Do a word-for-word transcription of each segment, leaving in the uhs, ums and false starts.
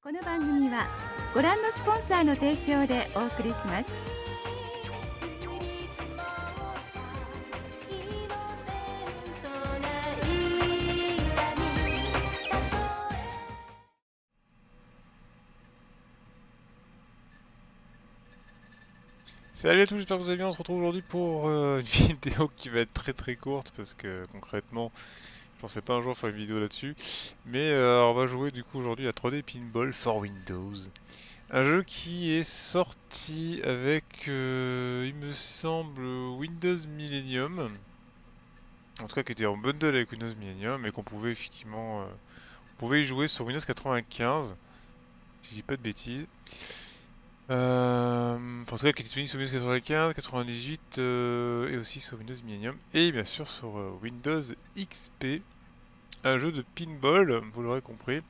この番組はご覧のスポンサーの提供でお送りします。 Salut à tous, j'espère que vous allez bien. On se retrouve aujourd'hui pour euh, une vidéo qui va être très très courte parce que concrètement je pensais pas un jour faire une vidéo là-dessus. Mais euh, on va jouer du coup aujourd'hui à trois D Pinball for Windows. Un jeu qui est sorti avec, euh, il me semble, Windows Millennium. En tout cas qui était en bundle avec Windows Millennium et qu'on pouvait effectivement euh, on pouvait y jouer sur Windows quatre-vingt-quinze, si je dis pas de bêtises. Euh, en tout cas, qui est disponible sur Windows quatre-vingt-quinze, quatre-vingt-dix-huit euh, et aussi sur Windows Millennium et bien sûr sur euh, Windows X P. Un jeu de pinball, vous l'aurez compris.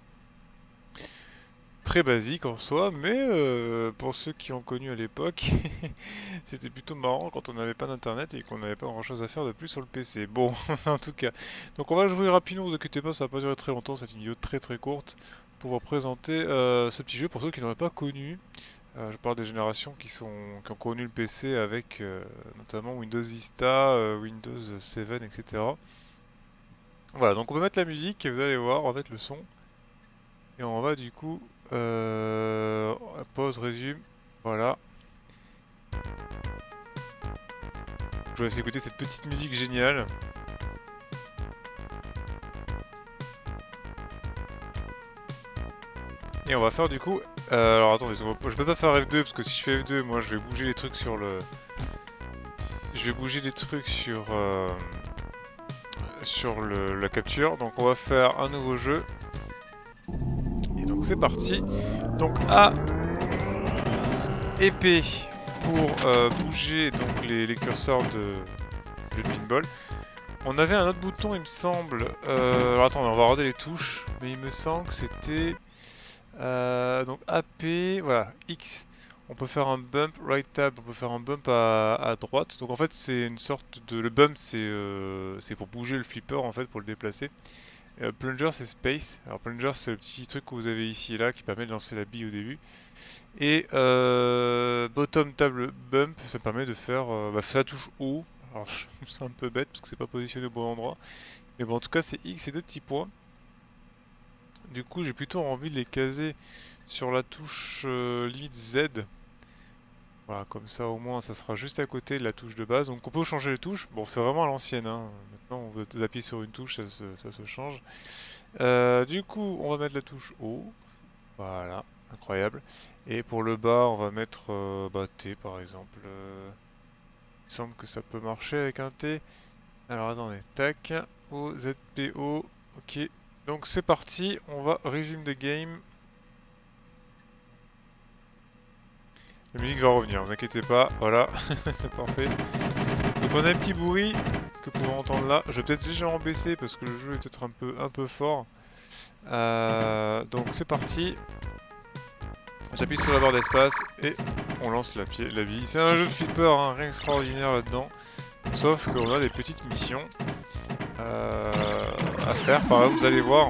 Très basique en soi, mais euh, pour ceux qui ont connu à l'époque, c'était plutôt marrant quand on n'avait pas d'internet et qu'on n'avait pas grand chose à faire de plus sur le P C. Bon, en tout cas. Donc on va jouer rapidement, vous inquiétez pas, ça va pas durer très longtemps, c'est une vidéo très très courte pour vous présenter euh, ce petit jeu pour ceux qui n'auraient pas connu. Euh, je parle des générations qui, sont, qui ont connu le P C avec euh, notamment Windows Vista, euh, Windows sept, et cetera. Voilà, donc on va mettre la musique et vous allez voir, on va mettre le son. Et on va du coup... Euh, pause, résume, voilà. Je vous laisse écouter cette petite musique géniale. Et on va faire du coup... Euh, alors attendez, je peux pas faire F deux parce que si je fais F deux, moi je vais bouger les trucs sur le... Je vais bouger des trucs sur... Euh, sur le, la capture. Donc on va faire un nouveau jeu. Et donc c'est parti. Donc A et P pour euh, bouger donc les, les curseurs de jeu de pinball. On avait un autre bouton il me semble. Euh, alors attendez, on va regarder les touches. Mais il me semble que c'était... Euh, donc A P, voilà, X, on peut faire un bump, right tab, on peut faire un bump à, à droite. Donc en fait c'est une sorte de... Le bump c'est euh, c'est pour bouger le flipper en fait, pour le déplacer. Euh, plunger c'est space. Alors plunger c'est le petit truc que vous avez ici et là qui permet de lancer la bille au début. Et euh, bottom table bump, ça permet de faire euh, bah, la touche haut. Alors c'est un peu bête parce que c'est pas positionné au bon endroit. Mais bon en tout cas c'est X et deux petits points. Du coup, j'ai plutôt envie de les caser sur la touche euh, limite Z. Voilà, comme ça au moins ça sera juste à côté de la touche de base. Donc on peut changer les touches. Bon, c'est vraiment à l'ancienne. Hein. Maintenant, on veut appuyer sur une touche, ça se, ça se change. Euh, du coup, on va mettre la touche haut. Voilà, incroyable. Et pour le bas, on va mettre euh, bah, T par exemple. Euh, il semble que ça peut marcher avec un T. Alors attendez, tac, O, Z, P, O, ok. Donc c'est parti, on va résume the game. La musique va revenir, vous inquiétez pas, voilà, c'est parfait. Donc on a un petit bruit que vous pouvez entendre là. Je vais peut-être légèrement baisser parce que le jeu est peut-être un peu, un peu fort. Euh, donc c'est parti. J'appuie sur la barre d'espace et on lance la, la bille. C'est un jeu de flipper, hein, rien d'extraordinaire là-dedans. Sauf qu'on a des petites missions euh, à faire. Par exemple, vous allez voir,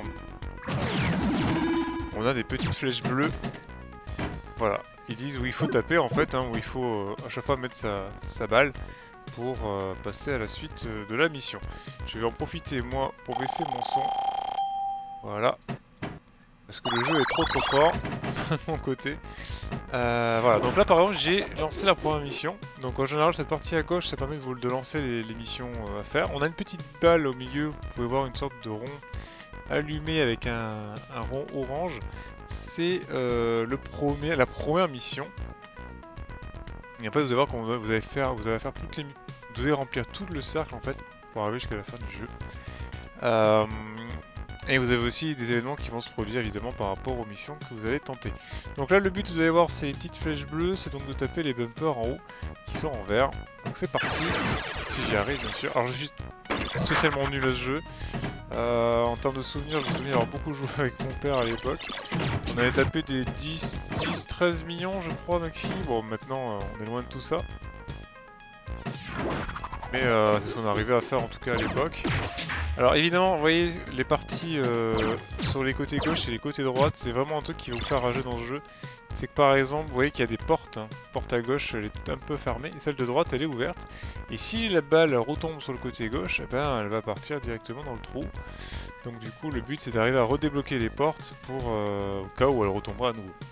on a des petites flèches bleues. Voilà, ils disent où il faut taper en fait, hein, où il faut euh, à chaque fois mettre sa, sa balle pour euh, passer à la suite euh, de la mission. Je vais en profiter moi pour baisser mon son. Voilà. Parce que le jeu est trop trop fort de mon côté. Euh, voilà, donc là par exemple j'ai lancé la première mission. Donc en général cette partie à gauche ça permet de, vous, de lancer les, les missions euh, à faire. On a une petite balle au milieu, vous pouvez voir une sorte de rond allumé avec un, un rond orange. C'est euh, le premier, la première mission. Et après vous allez voir quand vous allez faire, vous allez faire toutes les, vous devez remplir tout le cercle en fait pour arriver jusqu'à la fin du jeu. Euh, Et vous avez aussi des événements qui vont se produire évidemment par rapport aux missions que vous allez tenter. Donc là le but, vous allez voir, c'est les petites flèches bleues, c'est donc de taper les bumpers en haut qui sont en vert. Donc c'est parti, si j'y arrive bien sûr. Alors je suis spécialement nul à ce jeu. Euh, en termes de souvenirs, je me souviens avoir beaucoup joué avec mon père à l'époque. On avait tapé des dix, dix, treize millions je crois maxi. Bon maintenant on est loin de tout ça. Mais euh, c'est ce qu'on arrivait à faire en tout cas à l'époque. Alors évidemment, vous voyez, les parties euh, sur les côtés gauche et les côtés droite, c'est vraiment un truc qui va vous faire rager dans ce jeu. C'est que par exemple, vous voyez qu'il y a des portes. Hein. Porte à gauche, elle est un peu fermée, et celle de droite, elle est ouverte. Et si la balle retombe sur le côté gauche, eh ben, elle va partir directement dans le trou. Donc du coup, le but c'est d'arriver à redébloquer les portes pour euh, au cas où elle retombera à nouveau.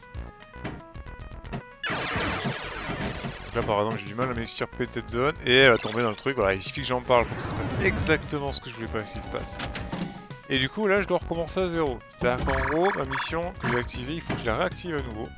Donc là par exemple j'ai du mal à m'extirper de cette zone et elle a tombé dans le truc, voilà il suffit que j'en parle pour que ça se passe exactement ce que je voulais pas que ça se passe. Et du coup là je dois recommencer à zéro, c'est-à-dire qu'en gros ma mission que j'ai activée il faut que je la réactive à nouveau.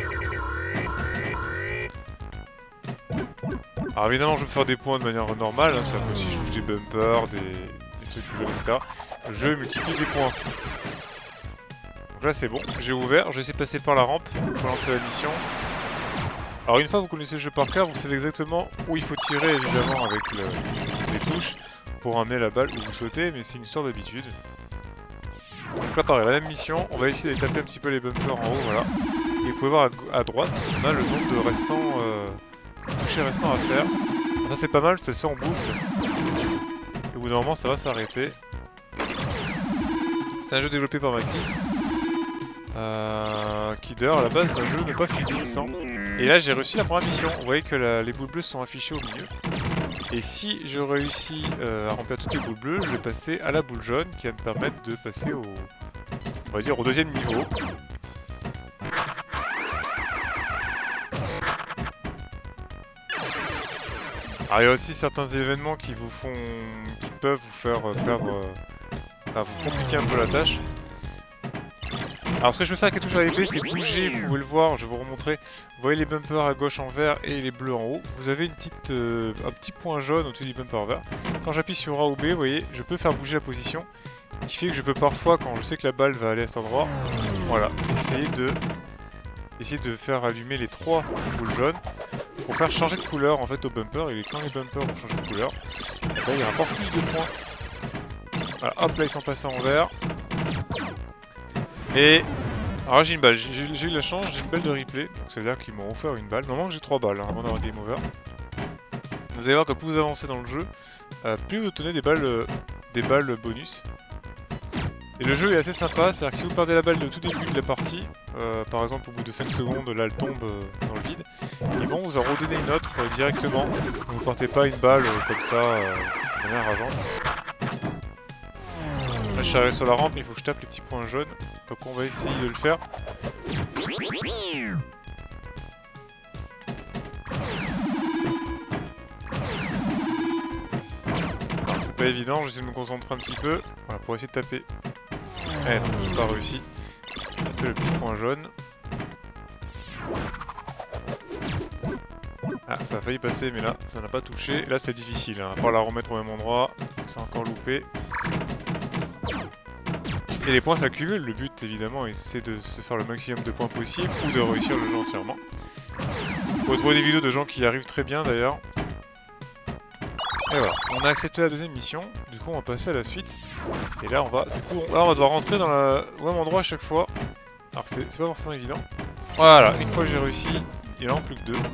Alors évidemment je peux faire des points de manière normale, hein, c'est-à-dire que si je touche des bumpers, des, des trucs plus jaunes, et cetera. Je multiplie des points. Donc là c'est bon, j'ai ouvert, je vais essayer de passer par la rampe pour lancer la mission. Alors une fois que vous connaissez le jeu par cœur, vous savez exactement où il faut tirer évidemment avec le, les touches pour amener la balle où vous souhaitez, mais c'est une histoire d'habitude. Donc là pareil, la même mission, on va essayer de taper un petit peu les bumpers en haut, voilà. Et vous pouvez voir à, à droite, on a le nombre de restants, euh, touchés restants à faire. Alors ça c'est pas mal, c'est ça en boucle. Et au bout d'un moment ça va s'arrêter. C'est un jeu développé par Maxis. Euh, qui d'ailleurs à la base d'un jeu n'est pas fini il me semble. Et là j'ai réussi la première mission, vous voyez que la, les boules bleues sont affichées au milieu. Et si je réussis euh, à remplir toutes les boules bleues, je vais passer à la boule jaune qui va me permettre de passer au, on va dire au deuxième niveau. Alors il y a aussi certains événements qui vous font, qui peuvent vous faire perdre, euh, enfin, vous compliquer un peu la tâche. Alors ce que je vais faire avec la touche à l'épée, c'est bouger, vous pouvez le voir, je vais vous remontrer. Vous voyez les bumpers à gauche en vert et les bleus en haut. Vous avez une petite, euh, un petit point jaune au-dessus des bumpers verts. Quand j'appuie sur A ou B, vous voyez, je peux faire bouger la position. Ce qui fait que je peux parfois, quand je sais que la balle va aller à cet endroit, voilà, essayer de, essayer de faire allumer les trois boules jaunes pour faire changer de couleur en fait au bumper. Et quand les bumpers vont changer de couleur, eh ben, il rapporte plus de points. Voilà, hop là ils sont passés en vert. Et alors j'ai une balle, j'ai eu de la chance, j'ai une balle de replay, donc ça veut dire qu'ils m'ont offert une balle. Normalement j'ai trois balles hein, avant d'avoir game over. Vous allez voir que plus vous avancez dans le jeu, euh, plus vous obtenez des balles, euh, des balles bonus. Et le jeu est assez sympa, c'est-à-dire que si vous perdez la balle de tout début de la partie, euh, par exemple au bout de cinq secondes, là elle tombe euh, dans le vide, ils vont vous en redonner une autre euh, directement. Donc vous ne partez pas une balle euh, comme ça, euh, de manière rageante. Là je suis arrivé sur la rampe, mais il faut que je tape les petits points jaunes. Donc on va essayer de le faire. Alors c'est pas évident, j'essaie de me concentrer un petit peu. Voilà, pour essayer de taper. Eh non, j'ai pas réussi. Taper le petit point jaune. Ah, ça a failli passer, mais là, ça n'a pas touché. Là c'est difficile, hein, à part la remettre au même endroit. C'est encore loupé. Et les points s'accumulent, le but évidemment c'est de se faire le maximum de points possible ou de réussir le jeu entièrement. Vous pouvez trouver des vidéos de gens qui y arrivent très bien d'ailleurs. Et voilà, on a accepté la deuxième mission, du coup on va passer à la suite. Et là on va, du coup, on, là on va devoir rentrer dans la, au même endroit à chaque fois. Alors c'est pas forcément évident. Voilà, une fois que j'ai réussi, il en plus que deux.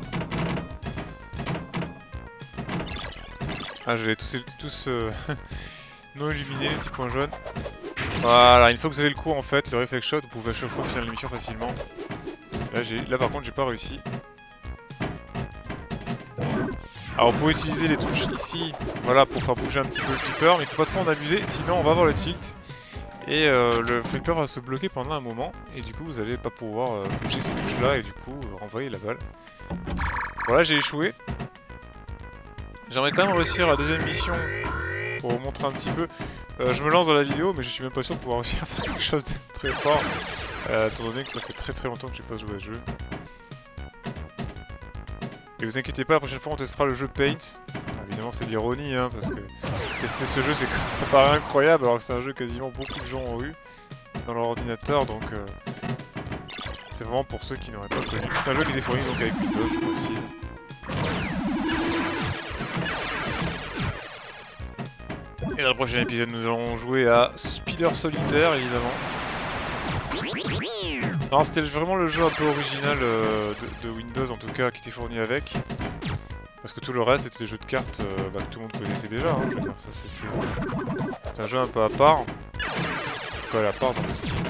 Ah j'allais tous, tous euh, non illuminés, les petits points jaunes. Voilà, une fois que vous avez le coup en fait, le reflex shot, vous pouvez à chaque fois finir l'émission facilement. Là, là par contre j'ai pas réussi. Alors vous pouvez utiliser les touches ici, voilà, pour faire bouger un petit peu le flipper, mais il faut pas trop en abuser, sinon on va avoir le tilt. Et euh, le flipper va se bloquer pendant un moment, et du coup vous allez pas pouvoir euh, bouger ces touches là, et du coup euh, renvoyer la balle. Voilà, j'ai échoué. J'aimerais quand même réussir la deuxième mission pour vous montrer un petit peu. Euh, je me lance dans la vidéo, mais je suis même pas sûr de pouvoir réussir à faire quelque chose de très fort, euh, étant donné que ça fait très très longtemps que je n'ai pas joué à ce jeu. Et vous inquiétez pas, la prochaine fois on testera le jeu Paint. Alors, évidemment c'est de l'ironie, hein, parce que tester ce jeu, c'est ça paraît incroyable, alors que c'est un jeu que quasiment beaucoup de gens ont eu dans leur ordinateur, donc euh, c'est vraiment pour ceux qui n'auraient pas connu. C'est un jeu qui est fourni donc avec Windows, je précise. Et dans le prochain épisode, nous allons jouer à Spider Solitaire, évidemment. Non, c'était vraiment le jeu un peu original euh, de, de Windows, en tout cas, qui était fourni avec. Parce que tout le reste c'était des jeux de cartes euh, bah, que tout le monde connaissait déjà, hein, je veux dire, ça c'était... C'est un jeu un peu à part, en tout cas à part dans le style.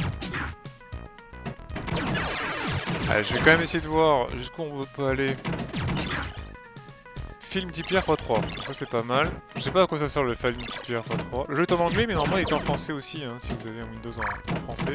Allez, je vais quand même essayer de voir jusqu'où on peut aller. File multiplier fois trois, ça c'est pas mal. Je sais pas à quoi ça sert le file multiplier fois trois. Le jeu est en anglais mais normalement il est en français aussi, hein, si vous avez un Windows en, en français.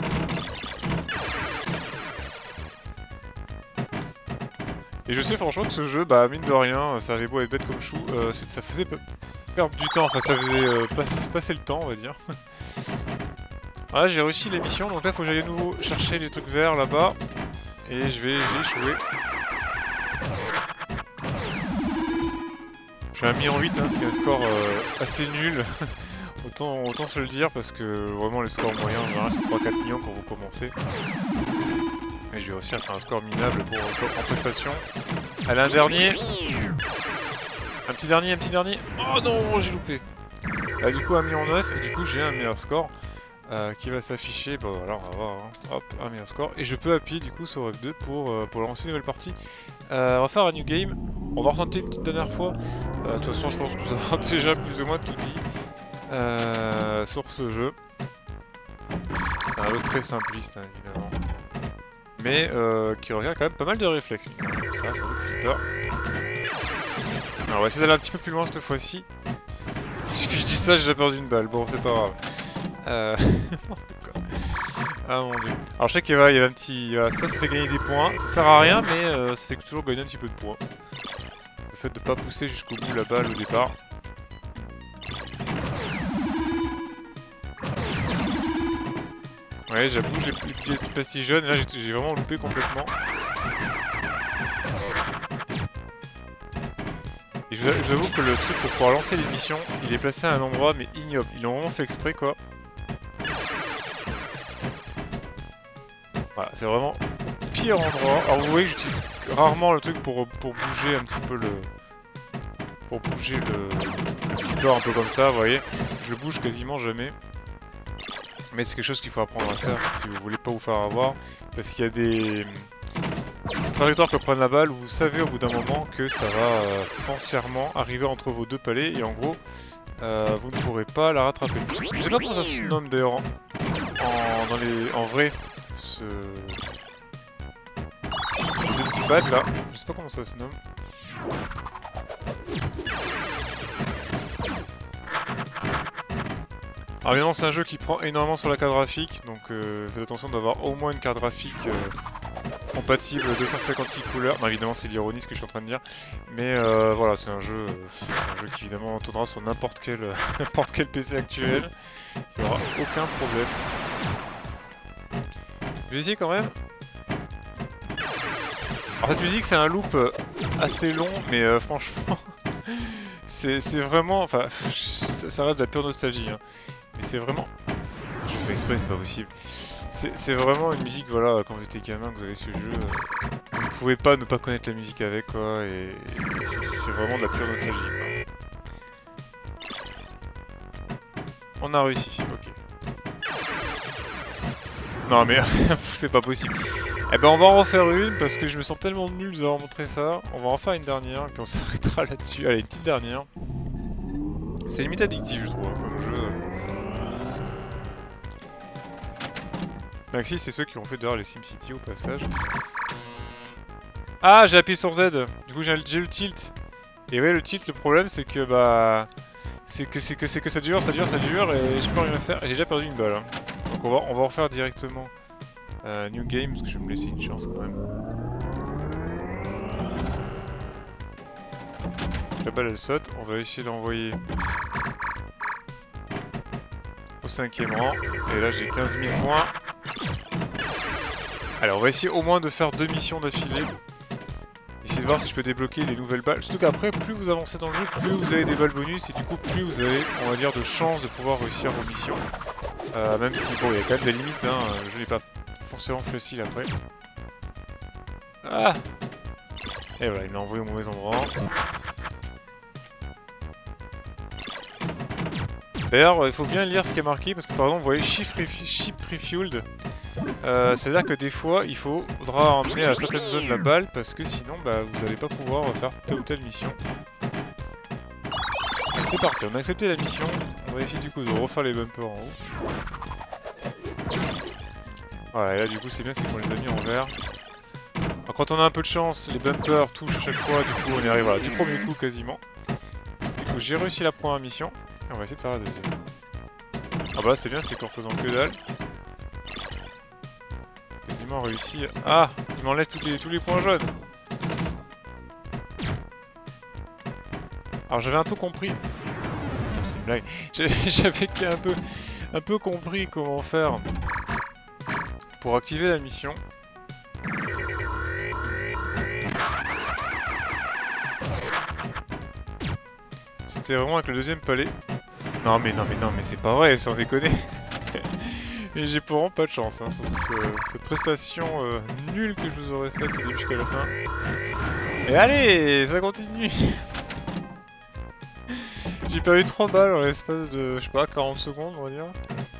Et je sais franchement que ce jeu, bah mine de rien, ça avait beau être bête comme chou, euh, ça faisait perdre du temps, enfin ça faisait euh, pas, passer le temps on va dire. Voilà, j'ai réussi la mission, donc là faut que j'aille à nouveau chercher les trucs verts là-bas. Et je vais, j'ai échoué. Je suis à mi en huit, hein, ce qui est un score euh, assez nul. autant, autant se le dire parce que vraiment les scores moyens en général c'est trois quatre millions quand vous commencez. Et je vais aussi faire un score minable pour, pour, en prestation. Allez, un dernier. Un petit dernier, un petit dernier. Oh non, j'ai loupé. Bah, du coup, un million neuf, et du coup, j'ai un meilleur score euh, qui va s'afficher. Bon, alors, on va voir. Hein. Hop, un meilleur score. Et je peux appuyer du coup sur F deux pour, euh, pour lancer une nouvelle partie. Euh, on va faire un new game. On va retenter une petite dernière fois. Euh, de toute façon, je pense que vous avez déjà plus ou moins tout dit euh, sur ce jeu. C'est un jeu très simpliste, hein, évidemment. Mais euh, qui regarde quand même pas mal de réflexes. Ça, ça fait flipper. Alors on va essayer d'aller un petit peu plus loin cette fois-ci. Si je dis ça, j'ai déjà perdu une balle. Bon, c'est pas grave. Euh... ah mon dieu. Alors je sais qu'il y, y avait un petit... Voilà, ça, ça fait gagner des points. Ça sert à rien, mais euh, ça fait toujours gagner un petit peu de points. Le fait de pas pousser jusqu'au bout la balle au départ. Ouais, j'abouge les pieds de pastilles jaunes, et là j'ai vraiment loupé complètement. Et je vous avoue que le truc pour pouvoir lancer l'émission, il est placé à un endroit mais ignoble. Ils l'ont vraiment fait exprès quoi. Voilà, c'est vraiment le pire endroit. Alors vous voyez que j'utilise rarement le truc pour, pour bouger un petit peu le... Pour bouger le, le flipper un peu comme ça, vous voyez. Je le bouge quasiment jamais. Mais c'est quelque chose qu'il faut apprendre à faire si vous voulez pas vous faire avoir. Parce qu'il y a des... trajectoire que prenne la balle où vous savez au bout d'un moment que ça va euh, foncièrement arriver entre vos deux palets et en gros euh, vous ne pourrez pas la rattraper. Je sais pas comment ça se nomme d'ailleurs en, en, dans les, en vrai ce... les deux petits pads là, je sais pas comment ça se nomme. Alors évidemment c'est un jeu qui prend énormément sur la carte graphique, donc euh, faites attention d'avoir au moins une carte graphique euh, compatible deux cent cinquante-six couleurs. Non évidemment c'est l'ironie ce que je suis en train de dire, mais euh, voilà c'est un jeu, euh, c'est un jeu qui évidemment tournera sur n'importe quel, euh, n'importe quel P C actuel, il n'y aura aucun problème. Je vais essayer quand même. Alors cette musique c'est un loop euh, assez long, mais euh, franchement c'est vraiment, enfin ça, ça reste de la pure nostalgie. Hein. Mais c'est vraiment... Je fais exprès, c'est pas possible. C'est vraiment une musique, voilà, quand vous étiez gamin, que vous avez ce jeu, euh, vous ne pouvez pas ne pas connaître la musique avec, quoi, et, et c'est vraiment de la pure nostalgie, quoi. On a réussi, ok. Non mais, c'est pas possible. Eh ben on va en refaire une, parce que je me sens tellement nul de vous avoir montré ça. On va en faire une dernière, et puis on s'arrêtera là-dessus. Allez, une petite dernière. C'est limite addictif, je trouve, hein, comme jeu. Maxi, c'est ceux qui ont fait d'ailleurs les SimCity au passage. Ah, j'ai appuyé sur Z. Du coup, j'ai le tilt. Et ouais, le tilt, le problème, c'est que bah, c'est que c'est que c'est que ça dure, ça dure, ça dure, et je peux rien faire. J'ai déjà perdu une balle. Hein. Donc on va on va en faire directement euh, new game parce que je vais me laisser une chance quand même. La balle elle saute. On va essayer d'envoyer au cinquième rang. Et là, j'ai quinze mille points. Allez, on va essayer au moins de faire deux missions d'affilée. Essayer de voir si je peux débloquer les nouvelles balles. Surtout qu'après, plus vous avancez dans le jeu, plus vous avez des balles bonus. Et du coup, plus vous avez, on va dire, de chances de pouvoir réussir vos missions. Euh, même si, bon, il y a quand même des limites. Hein. Le jeu n'est pas forcément facile après. Ah! Et voilà, il m'a envoyé au mauvais endroit. D'ailleurs, il faut bien lire ce qui est marqué parce que par exemple, vous voyez ship, refu ship refueled. Euh, C'est-à-dire que des fois, il faudra emmener à certaines zones la balle parce que sinon, bah, vous n'allez pas pouvoir faire telle ou telle mission. C'est parti, on a accepté la mission. On va essayer du coup de refaire les bumpers en haut. Voilà, et là du coup, c'est bien, c'est qu'on les a mis en vert. Alors, quand on a un peu de chance, les bumpers touchent à chaque fois, du coup on y arrive voilà, du premier coup quasiment. Du coup, j'ai réussi la première mission. Et on va essayer de faire la deuxième. Ah bah c'est bien, c'est qu'en faisant que dalle. Quasiment réussi. Ah, il m'enlève tous les, tous les points jaunes. Alors j'avais un peu compris. C'est une blague. J'avais un peu, un peu compris comment faire pour activer la mission. C'était vraiment avec le deuxième palais. Non mais non mais non mais c'est pas vrai, sans déconner. Et j'ai vraiment pas de chance hein, sur cette, euh, cette prestation euh, nulle que je vous aurais faite au début jusqu'à la fin. Et allez, ça continue. J'ai perdu trois balles en l'espace de, je sais pas, quarante secondes on va dire.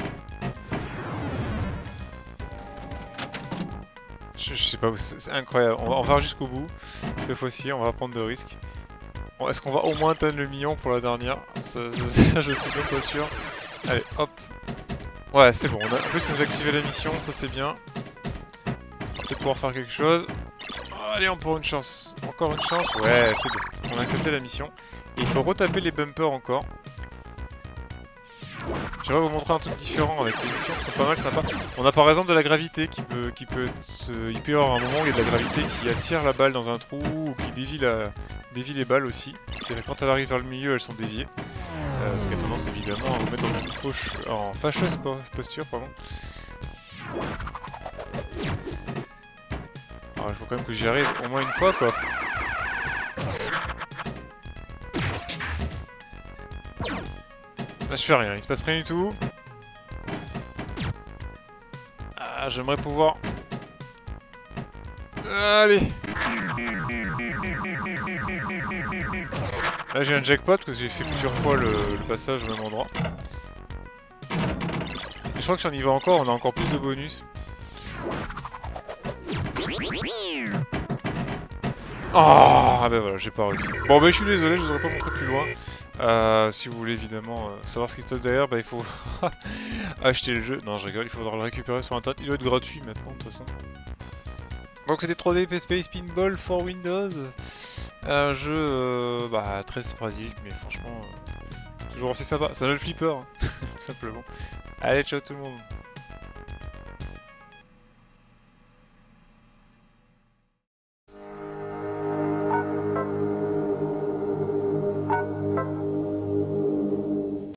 Je, je sais pas, c'est incroyable. On va, on va jusqu'au bout. Cette fois-ci, on va prendre de risques. Bon, est-ce qu'on va au moins atteindre le million pour la dernière? Ça, ça, ça je suis même pas sûr. Allez, hop. Ouais, c'est bon. On a... En plus, ça nous a activé la mission, ça c'est bien. On va peut-être pouvoir faire quelque chose. Allez, on prend une chance. Encore une chance. Ouais, c'est bon. On a accepté la mission. Et il faut retaper les bumpers encore. J'aimerais vous montrer un truc différent avec les missions qui sont pas mal sympas. On a par exemple de la gravité qui peut, qui peut être, il peut y avoir un moment où il y a de la gravité qui attire la balle dans un trou ou qui dévie, la, dévie les balles aussi. C'est quand elle arrive vers le milieu, elles sont déviées. Euh, ce qui a tendance évidemment à vous mettre en, fauche, en fâcheuse posture. Pardon. Alors il faut quand même que j'y arrive au moins une fois quoi. Là je fais rien, il se passe rien du tout. Ah, j'aimerais pouvoir... Allez. Là j'ai un jackpot parce que j'ai fait plusieurs fois le, le passage au même endroit. Et je crois que si on y va encore, on a encore plus de bonus. Oh, ah ben voilà, j'ai pas réussi. Bon bah je suis désolé, je vous aurais pas montré plus loin. Euh, si vous voulez évidemment euh, savoir ce qui se passe derrière, bah il faut acheter le jeu. Non je rigole, il faudra le récupérer sur internet. Il doit être gratuit maintenant de toute façon. Donc c'était trois D Space Pinball for Windows. Un jeu euh, bah, très sporadique mais franchement euh, toujours assez sympa. C'est un jeu flipper, hein, tout simplement. Allez ciao tout le monde.